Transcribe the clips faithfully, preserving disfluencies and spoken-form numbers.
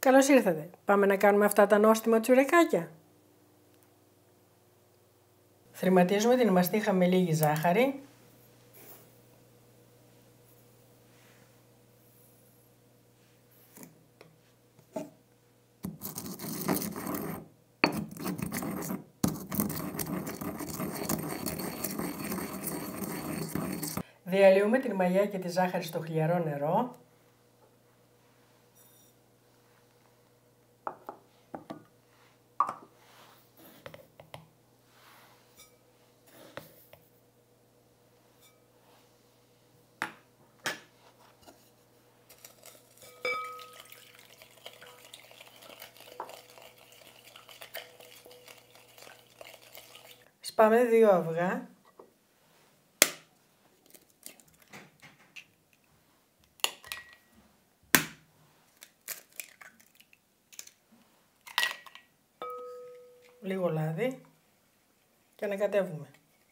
Καλώς ήρθατε. Πάμε να κάνουμε αυτά τα νόστιμα τσουρεκάκια. Θρηματίζουμε την μαστίχα με λίγη ζάχαρη. Διαλύουμε την μαγιά και τη ζάχαρη στο χλιαρό νερό. Σπάμε δύο αυγά. Λίγο λάδι και ανακατεύουμε.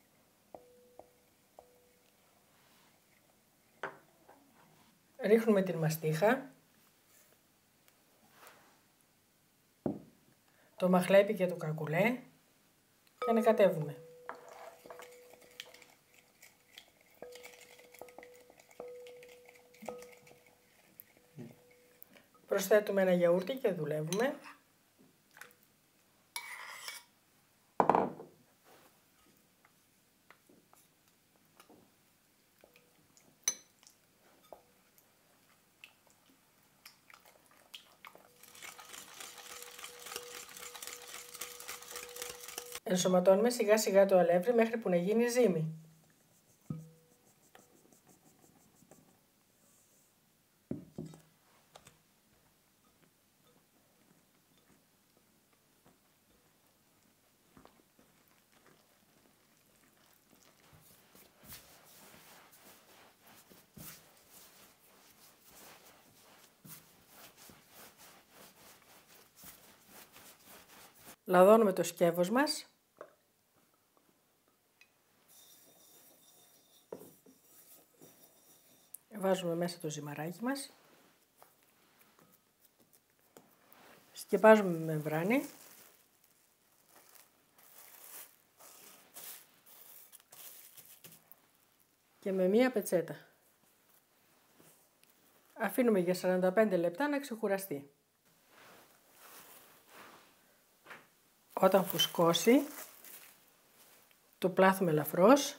Ρίχνουμε την μαστίχα, το μαχλέπι και το κακουλέ και ανακατεύουμε. Προσθέτουμε ένα γιαούρτι και δουλεύουμε. Ενσωματώνουμε σιγά σιγά το αλεύρι μέχρι που να γίνει ζύμη. Λαδώνουμε το σκεύος μας. Βάζουμε μέσα το ζυμαράκι μας. Σκεπάζουμε με μεμβράνη. Και με μία πετσέτα. Αφήνουμε για σαράντα πέντε λεπτά να ξεκουραστεί. Όταν φουσκώσει, το πλάθουμε ελαφρώς.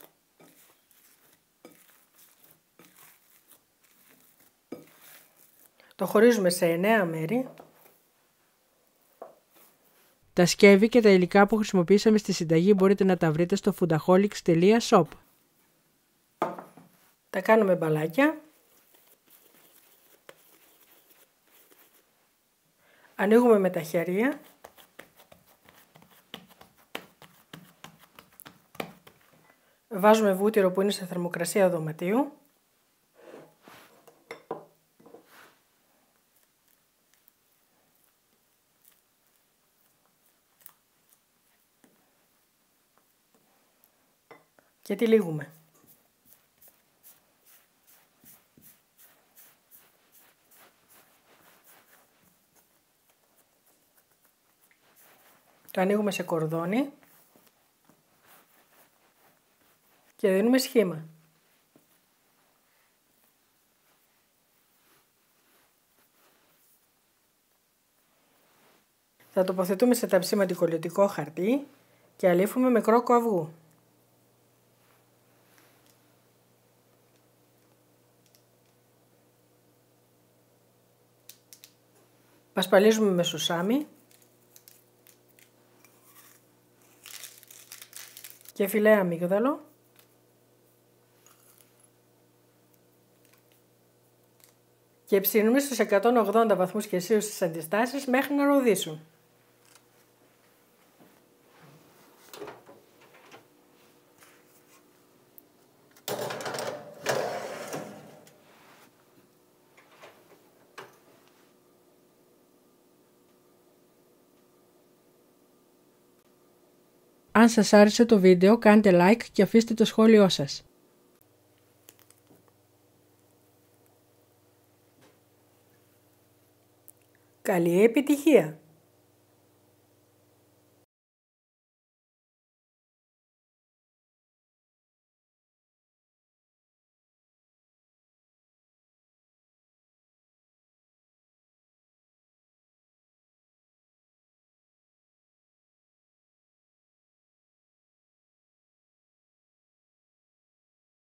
Το χωρίζουμε σε εννέα μέρη. Τα σκεύη και τα υλικά που χρησιμοποιήσαμε στη συνταγή μπορείτε να τα βρείτε στο foodaholics τελεία shop. Τα κάνουμε μπαλάκια. Ανοίγουμε με τα χέρια. Βάζουμε βούτυρο που είναι σε θερμοκρασία δωματίου. Και τυλίγουμε. Το ανοίγουμε σε κορδόνι και δίνουμε σχήμα. Θα τοποθετούμε σε ταψί με αντικολλητικό χαρτί και αλήφουμε με κρόκο αυγού. Πασπαλίζουμε με σουσάμι και φιλέ αμύγδαλο και ψήνουμε στους εκατόν ογδόντα βαθμούς Κελσίου στις αντιστάσεις μέχρι να ροδίσουν. Αν σας άρεσε το βίντεο κάντε like και αφήστε το σχόλιο σας. Καλή επιτυχία!